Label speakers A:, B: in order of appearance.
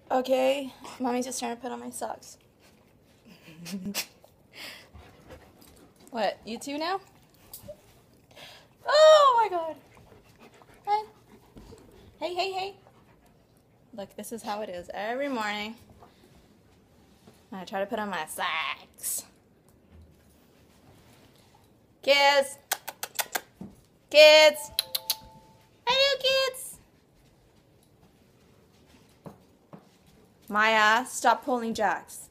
A: Okay, Mommy's just trying to put on my socks. What, you two now? Oh my god. Hi. Hey, hey, hey. Look, this is how it is every morning. I try to put on my socks. Kids. Kids. Hello, kids. Maya, stop pulling jacks.